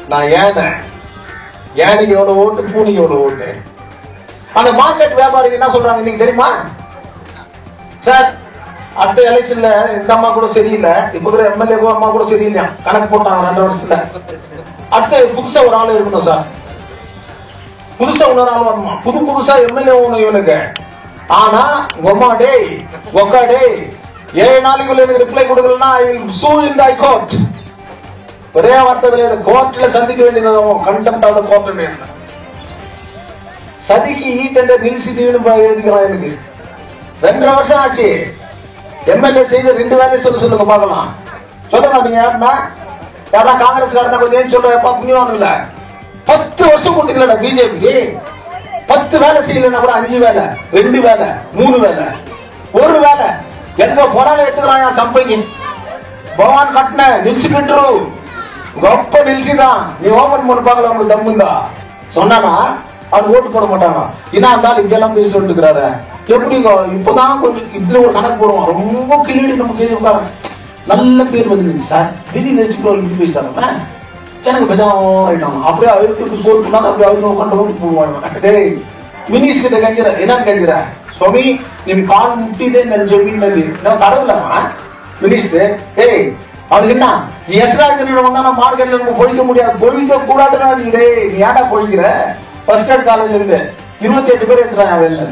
நான் யானைக்கு எவ்வளவு ஓட்டு, பூனைக்கு எவ்வளவு ஓட்டு. அந்த மார்க்கெட் வியாபாரிகள் என்ன சொல்றாங்க இன்னைக்கு தெரியுமா? சார், அடுத்த எலெக்ஷன்ல இந்த அம்மா கூட சரியில்லை, இப்ப கூட எம்எல்ஏ அம்மா கூட சரியில்லையா, கணக்கு போட்டாங்க 2 வருஷத்துல. அடுத்து புதுசா ஒரு ஆள் இருக்கணும் சார், புதுசா இன்னொரு ஆள் வரணும், புதுசா எம்எல்ஏ ஒண்ணு இவனுக்கு. ஆனா ஒம்மா டேய் ஒக்கா டேய் 7 நாளைக்குள்ள எனக்கு ரிப்ளை கொடுக்கலன்னா ஐ வில் சூ இன் தி கோர்ட். ஒரே வார்த்தையில கோர்ட்ல சந்திக்க வேண்டியது, கண்டெம்ட் ஆஃப் தி கோர்ட். சதிக்கு ஈட்டென்ற நில்சிதீன்னு எழுதிக்கிறான். எனக்கு 2.5 வருஷம் ஆச்சு. எம்எல்ஏ செய்த 2 வேலையை சொல்லுங்க பார்க்கலாம். சொல்ல மாட்டீங்க யாருன்னா? யாரா காங்கிரஸ்காரனா கொஞ்சம் சொல்றப்பா புண்ணியம் இல்ல. 10 வருஷம் கொடுக்கலடா பிஜேபிக்கு. 10 வேலை செய்யலன்னா கூட 5 வேலை, 2 வேலை, 3 வேலை, 1 வேலை. எங்க போராளி எடுத்துக்கிறான் சம்பைக்கு. பகவான் கட்டின நில்சி கட்டுரு கொப்ப நில்சிதான். நீ ஓபன் பண்ணி பார்க்கல, உங்களுக்கு தம்முந்தா சொன்னானா அவன் ஓட்டு போட மாட்டாங்க. என்ன இருந்தாலும் இங்கெல்லாம் பேசி சொல்லிட்டுக்கிறாரு. எப்படி இப்பதான் கொஞ்சம் இதுல ஒரு கணக்கு போடுவோம். ரொம்ப கிளீடி நம்ம கேள்வி உட்கார நல்ல பேர் வந்துருந்துச்சு சார். திடீர்னு வச்சுட்டு பேசிட்டாங்க. எனக்கு பெஜாயிட்டாங்க. அப்படியே அழுத்து சொல்லிட்டு அப்படியே அழுத்து கண்டு போடுவாங்க. டேய் மினிஸ்டர் கிட்ட கஞ்சிற என்னன்னு கஞ்சிற சுவாமி நீ கால் முட்டிதே சொல்லி கடவுளமா மினிஸ்டர். டேய் அவனுக்கு என்ன நீ எஸ்ராஜன் வந்தா மார்க்கெட்ல நம்ம பொழிக்க முடியாது, பொழிக்க கூடாதுன்னா நீ ஏடா பொழிக்கிற? ஃபர்ஸ்ட் இயர் காலேஜ் இருந்து 28 பேர் எடுத்துறாங்க வெளில.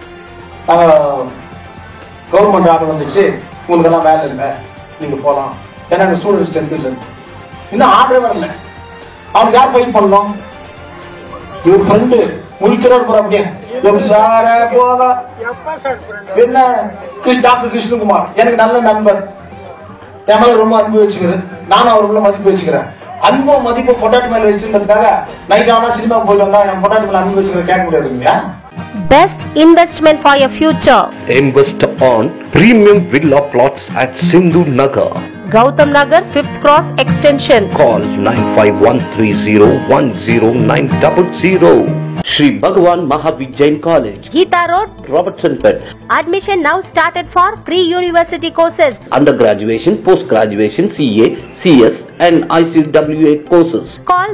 கவர்மெண்ட் ஆர்டர் வந்துச்சு, உங்களுக்கு எல்லாம் வேலை இல்லை, நீங்க போலாம். ஏன்னா ஸ்டூடெண்ட் ஸ்ட்ரென்த் இல்லை. இன்னும் ஆர்டர் வரல. அவனுக்கு யார் ஃபைட் பண்ணணும்? இவர் ஃப்ரெண்டு முடிக்கிறார் அப்படியே போக என்ன டாக்டர் கிருஷ்ணகுமார் எனக்கு நல்ல நண்பர். என் மேல ரொம்ப அன்பு வச்சுக்கிறேன், நானும் அவருக்குள்ள மதிப்பு வச்சுக்கிறேன். அன்பு மதிப்பு பொட்டாட்டி மேல வச்சிருந்ததுக்காக நைட் ஆனா சினிமா போயிட்டு வந்தா என் பொட்டாட்டி மேல அன்பு வச்சுக்கிற கேட்க முடியாது இல்லையா? Best investment for your future. Invest on premium villa plots at Sindhu Nagar, Gautam Nagar 5th Cross Extension. Call 9513010900. Shri Bhagwan Mahavir Jain College, Geeta Road, Robertson Pet. Admission now started for pre-university courses. Undergraduation, postgraduation, CA, CS and ICWA courses. Call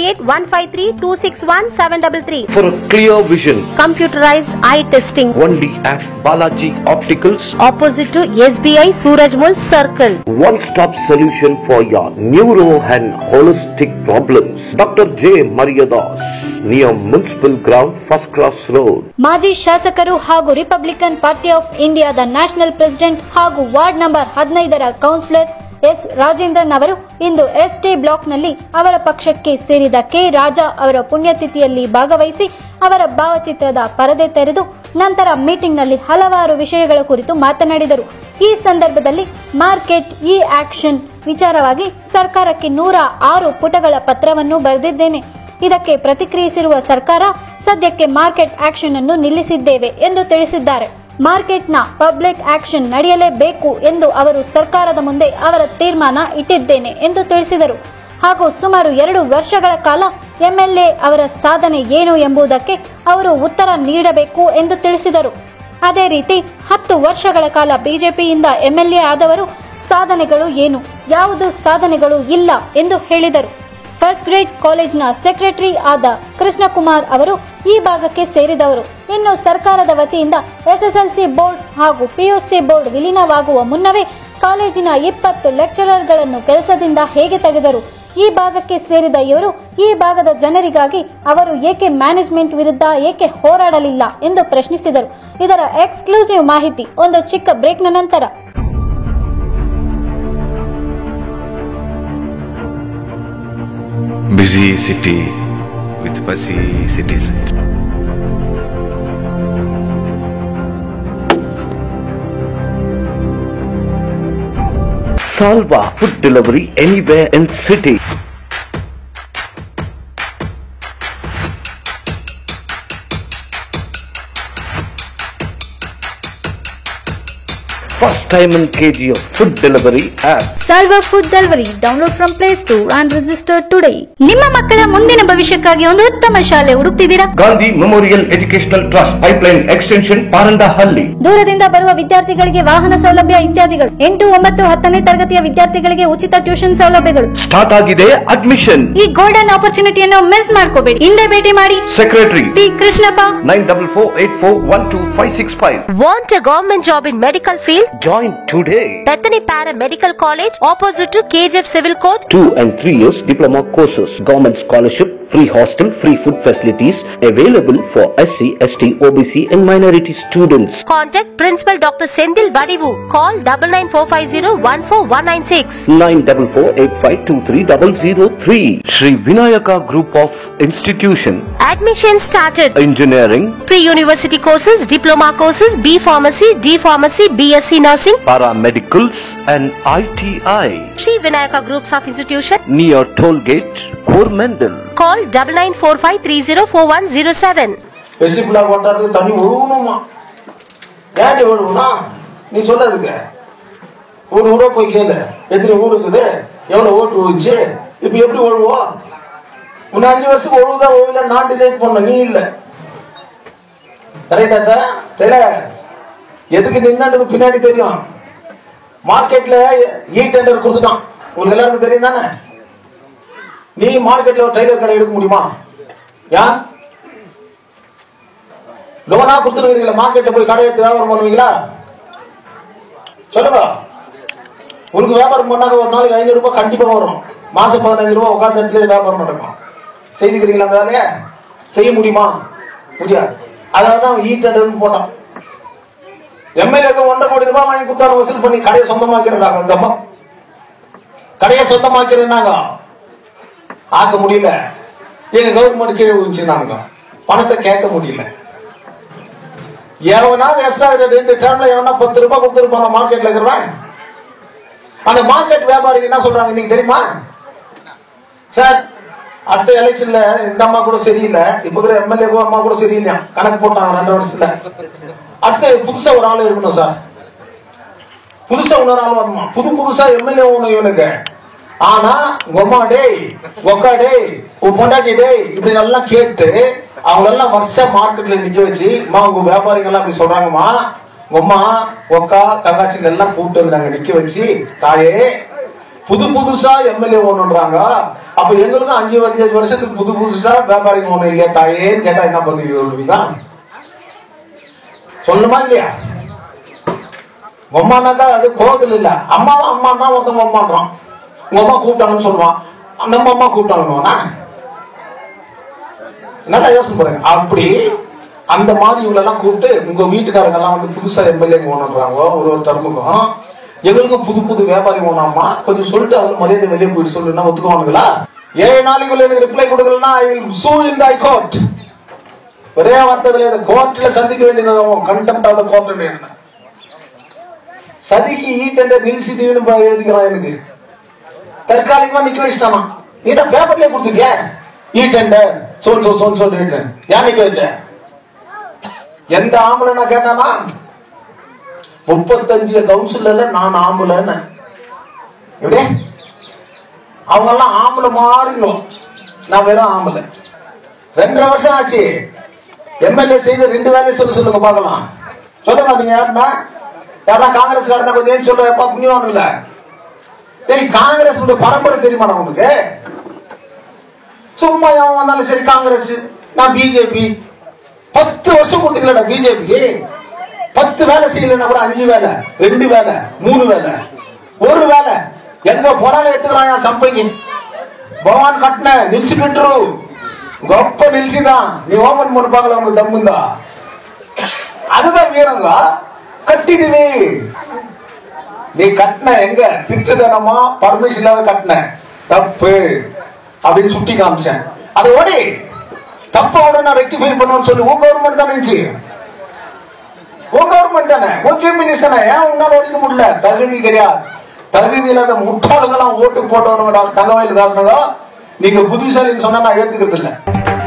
08153261733. For a clear vision, Computerized eye testing. only at Balaji Opticals. Opposite to SBI Surajmul Circle. One-stop solution for your neuro and holistic problems. Dr. J. Mariadas, near Municipal Ground, First Cross Road. ಮಾಜಿ ಶಾಸಕರು ಹಾಗೂ Republican party of ಇಂಡಿಯಾದ national president ಹಾಗೂ ward number 15ರ councillor S Rajendran ಅವರು ಇಂದು ST ಬ್ಲಾಕ್ನಲ್ಲಿ ಅವರ ಪಕ್ಷಕ್ಕೆ ಸೇರಿದ ಕೆ ರಾಜಾ ಅವರ ಪುಣ್ಯತಿಥಿಯಲ್ಲಿ ಭಾಗವಹಿಸಿ ಅವರ ಭಾವಚಿತ್ರದ ಪರದೆ ತೆರೆದು ನಂತರ ಮೀಟಿಂಗ್ನಲ್ಲಿ ಹಲವಾರು ವಿಷಯಗಳ ಕುರಿತು ಮಾತನಾಡಿದರು. ಈ ಸಂದರ್ಭದಲ್ಲಿ ಮಾರ್ಕೆಟ್ ಇ ಆಕ್ಷನ್ ವಿಚಾರವಾಗಿ ಸರ್ಕಾರಕ್ಕೆ 106 ಪುಟಗಳ ಪತ್ರವನ್ನು ಬರೆದಿದ್ದೇನೆ. ಇದಕ್ಕೆ ಪ್ರತಿಕ್ರಿಯಿಸಿರುವ ಸರ್ಕಾರ ಸದ್ಯಕ್ಕೆ ಮಾರ್ಕೆಟ್ ಆಕ್ಷನ್ ಅನ್ನು ನಿಲ್ಲಿಸಿದ್ದೇವೆ ಎಂದು ತಿಳಿಸಿದ್ದಾರೆ. ಮಾರ್ಕೆಟ್ನ ಪಬ್ಲಿಕ್ ಆಕ್ಷನ್ ನಡೆಯಲೇಬೇಕು ಎಂದು ಅವರು ಸರ್ಕಾರದ ಮುಂದೆ ಅವರ ತೀರ್ಮಾನ ಇಟ್ಟಿದ್ದೇನೆ ಎಂದು ತಿಳಿಸಿದರು. ಹಾಗೂ ಸುಮಾರು 2 ವರ್ಷಗಳ ಕಾಲ ಎಂಎಲ್ಎ ಅವರ ಸಾಧನೆ ಏನು ಎಂಬುದಕ್ಕೆ ಅವರು ಉತ್ತರ ನೀಡಬೇಕು ಎಂದು ತಿಳಿಸಿದರು. ಅದೇ ರೀತಿ 10 ವರ್ಷಗಳ ಕಾಲ ಬಿಜೆಪಿಯಿಂದ ಎಂಎಲ್ಎ ಆದವರು ಸಾಧನೆಗಳು ಏನು, ಯಾವುದು ಸಾಧನೆಗಳು ಇಲ್ಲ ಎಂದು ಹೇಳಿದರು. ಫಸ್ಟ್ ಗ್ರೇಡ್ ಕಾಲೇಜಿನ ಸೆಕ್ರೆಟರಿ ಆದ ಕೃಷ್ಣಕುಮಾರ್ ಅವರು ಈ ಭಾಗಕ್ಕೆ ಸೇರಿದವರು. ಇನ್ನು ಸರ್ಕಾರದ ವತಿಯಿಂದ ಎಸ್ಎಸ್ಎಲ್ಸಿ ಬೋರ್ಡ್ ಹಾಗೂ ಪಿಯುಸಿ ಬೋರ್ಡ್ ವಿಲೀನವಾಗುವ ಮುನ್ನವೇ ಕಾಲೇಜಿನ 20 ಲೆಕ್ಚರರ್ಗಳನ್ನು ಕೆಲಸದಿಂದ ಹೇಗೆ ತೆಗೆದರು? ಈ ಭಾಗಕ್ಕೆ ಸೇರಿದ ಇವರು ಈ ಭಾಗದ ಜನರಿಗಾಗಿ ಅವರು ಏಕೆ ಮ್ಯಾನೇಜ್ಮೆಂಟ್ ವಿರುದ್ಧ ಏಕೆ ಹೋರಾಡಲಿಲ್ಲ ಎಂದು ಪ್ರಶ್ನಿಸಿದರು. ಇದರ ಎಕ್ಸ್ಕ್ಲೂಸಿವ್ ಮಾಹಿತಿ ಒಂದು ಚಿಕ್ಕ ಬ್ರೇಕ್ನ ನಂತರ. Busy city with fussy citizens. Salva food delivery anywhere in city. First time and kg of food delivery app. Salva Food Delivery. Download from Play Store and register today. ನಿಮ್ಮ ಮಕ್ಕಳ ಮುಂದಿನ ಭವಿಷ್ಯಕ್ಕಾಗಿ ಒಂದು ಉತ್ತಮ ಶಾಲೆ ಹುಡುಕ್ತಿದ್ದೀರಾ? Gandhi Memorial Educational Trust, Pipeline Extension, Parandahalli. ದೂರದಿಂದ ಬರುವ ವಿದ್ಯಾರ್ಥಿಗಳಿಗೆ ವಾಹನ ಸೌಲಭ್ಯ ಇತ್ಯಾದಿಗಳು. 8, 9, 10ನೇ ತರಗತಿಯ ವಿದ್ಯಾರ್ಥಿಗಳಿಗೆ ಉಚಿತ ಟ್ಯೂಷನ್ ಸೌಲಭ್ಯಗಳು. ಸ್ಟಾರ್ಟ್ ಆಗಿದೆ ಅಡ್ಮಿಷನ್. ಈ ಗೋಲ್ಡನ್ ಆಪರ್ಚುನಿಟಿಯನ್ನು ಮಿಸ್ ಮಾಡ್ಕೋಬೇಡಿ. ಹಿಂದೆ ಭೇಟಿ ಮಾಡಿ. Secretary T Krishnappa 9448412565. Want a government job in medical field? Join today. Bethany Paramedical College, opposite to KGF Civil Court. 2 and 3 years diploma courses, government scholarship, free hostel, free food facilities available for SC, ST, OBC and minority students. Contact Principal Dr. Sendil Vadivu. Call 9945014196. 9485230003. Sri Vinayaka Group of Institution. Admission started. Engineering, Pre-university courses, diploma courses, B Pharmacy, D Pharmacy, BSc Nursing. paramedicals and ITI. Sri Vinayaka Groups of Institution. Near Tollgate, Coromandel. Call 9945304107. வெசிபிளா கொண்டாடுறது தண்ணி ஒழுகணுமா? ஏன் ஒழுகுனா நீ சொன்னதுக்கு ஒரு ஊட போய் கேளு. எத்தனை ஊடு இருக்குது, எவ்வளவு ஓட்டு விழுந்துச்சு, இப்ப எப்படி ஒழுவோம்? இன்னும் 5 வருஷத்துக்கு ஒழுகுதா ஒழுகுல நான் டிசைட் பண்ண, நீ இல்ல. கரெக்டா? தெரியல எதுக்கு நின்னது பின்னாடி தெரியும். மார்க்கெட்ல டெண்டர் கொடுத்துட்டான், உங்களுக்கு எல்லாருக்கும் தெரியும் தானே? நீ மார்க்கெட்ல ஒரு டைலர் கடை எடுக்க முடியுமா? யார் லோனா கொடுத்துருக்கீங்களா? மார்க்கெட்ல போய் கடை எடுத்து வியாபாரம் பண்ணுவீங்களா? சொல்லுங்க. உங்களுக்கு வியாபாரம் பண்ணாங்க ஒரு நாளைக்கு 500 ரூபாய் கண்டிப்பா வரும். மாசம் 15 ரூபாய் உட்கார்ந்து இடத்துல வியாபாரம் நடக்கும். செய்துக்கிறீங்களா? அந்த வேலையை செய்ய முடியுமா? முடியாது. அதான் டெண்டர் போட்டான். எம்எல்ஏக்கு 1.5 கோடி ரூபாய் வாங்கி கொடுத்தாரு, வசூல் பண்ணி கடையை சொந்தமாக்கிறாங்க. அந்த அம்மா கடையை சொந்தமாக்கிறாங்க, ஆக்க முடியல. எங்க கவர்மெண்ட் கீழே விழுந்துச்சுனாங்க, பணத்தை கேட்க முடியல. எவனா எக்ஸ்ட்ரா 2 டேர்ம்ல எவனா 10 ரூபாய் கொடுத்துருப்பாங்க மார்க்கெட்ல இருக்கிறவன். அந்த மார்க்கெட் வியாபாரிகள் என்ன சொல்றாங்க நீங்க தெரியுமா? சார் அடுத்த எலெக்ஷன்ல இந்த அம்மா கூட சரியில்லை, இப்ப கூட எம்எல்ஏ அம்மா கூட சரியில்லையா, கணக்கு போட்டாங்க 2 வருஷத்துல. அடுத்து புதுசா ஒரு ஆள் இருக்கணும் சார், புதுசா இன்னொரு ஆள் வரணுமா, புதுசா எம்எல்ஏ ஒண்ணு இவனுக்கு. ஆனா உமா டேய், ஒக்கா டேய், உன் பொண்டாட்டி டேய், இப்படி எல்லாம் கேட்டு அவங்க எல்லாம் வருஷம் மார்க்கெட்ல நிக்க வச்சு, உங்க வியாபாரிகள் எல்லாம் அப்படி சொல்றாங்கம்மா, உமா ஒக்கா தங்காச்சிங்க எல்லாம் கூப்பிட்டு வந்தாங்க நிக்க வச்சு, தாயே புதுசா எம்எல்ஏ ஒண்ணுன்றாங்க, அப்ப எங்களுக்கும் 5 வருஷத்துக்கு புதுசா வியாபாரிங்க ஒண்ணு இல்லையா தாயேன்னு கேட்டா என்ன பண்ணுவீங்க? சொல்லுமா இல்லையா? அம்மானாக்கா அது கோபத்தில் இல்ல, அம்மாவா அம்மா தான் ஒருத்தவங்க அம்மான்றான். உங்க அம்மா கூப்பிட்டாங்கன்னு சொல்லுவான், நம்ம அம்மா கூப்பிட்டாங்க. நல்லா யோசனை பாருங்க. அப்படி அந்த மாதிரி இவங்களெல்லாம் கூப்பிட்டு உங்க வீட்டுக்காரங்க எல்லாம் வந்து புதுசா எம்எல்ஏ ஓணுன்றாங்க, ஒரு டர்முக்கும் எங்களுக்கும் புது வியாபாரி ஓனாமா கொஞ்சம் சொல்லிட்டு அவங்க மரியாதை வெளியே போயிட்டு சொல்லுன்னா ஒத்துக்குவானுங்களா? 7 நாளைக்குள்ள எனக்கு ரிப்ளை கொடுக்கலன்னா ஐ வில் சூ இன் தி கோர்ட். ஒரே வார்த்தையில இந்த கோர்ட்ல சந்திக்க வேண்டியது, கண்டெம்ட் ஆஃப் தி கோர்ட். என்ன சதிக்கு டெண்டர் நிறுத்திட்டு எழுதிக்கிறான், எனக்கு தற்காலிகமா நிக்க வச்சுட்டானா. நீ தான் பேப்பர்லயே கொடுத்துருக்க டெண்டர் சொல் ஏன் நிக்க வச்ச? எந்த ஆம்பளை நான் கேட்டானா? 35 கவுன்சிலர்ல நான் ஆம்பளைன்னு. எப்படி அவங்க எல்லாம் ஆம்பளை மாறிடும், நான் வெறும் ஆம்பளை. 2.5 வருஷம் ஆச்சு. எம்எல்ஏ செய்த 2 வேலையை சொல்லுங்க பாக்கலாம். சொல்ல மாட்டீங்க யாருன்னா? யாரா காங்கிரஸ்காரன் கொஞ்சம் சொல்றப்பா புண்ணியம் இல்ல. சரி, காங்கிரஸ் பரம்பரை தெரியுமா உனக்கு? சும்மா எவன் வந்தாலும் சரி காங்கிரஸ், நான் பிஜேபி. 10 வருஷம் கொடுத்துக்கலடா பிஜேபிக்கு. 10 வேலை செய்யலன்னா கூட 5 வேலை, 2 வேலை, 3 வேலை, 1 வேலை. எங்க போனாலும் எடுத்துக்கிறான் சம்பைக்கு. பகவான் கட்டின நில்சி கட்டுரு గొప్ప నిలిచిதான். நீ ஓபன் பண்ணி பார்க்கல, உங்களுக்கு தம்முந்தா? அதுதான் வீரங்க. கட்டிடுவே நீ கட்டின எங்க திட்டுதனமா பர்மிஷன் இல்லாத கட்டின தப்பு அப்படின்னு சுட்டி காமிச்சேன். அதை ஓடி தப்ப உடனே ரெக்டிஃபை பண்ணுவோம்னு சொல்லி உங்க கவர்மெண்ட் தானே இருந்துச்சு, உங்க கவர்மெண்ட் தானே, உன் சீஃப் மினிஸ்டர் தானே. ஏன் உன்னால ஒழிக்க முடியல? தகுதி கிடையாது. தகுதி இல்லாத முட்டாளுங்கெல்லாம் ஓட்டு போட்டவங்க தங்கவயல் காரணங்களோ நீங்க புத்திசாலின்னு சொன்னா நான் ஏத்துக்கிறது இல்லை.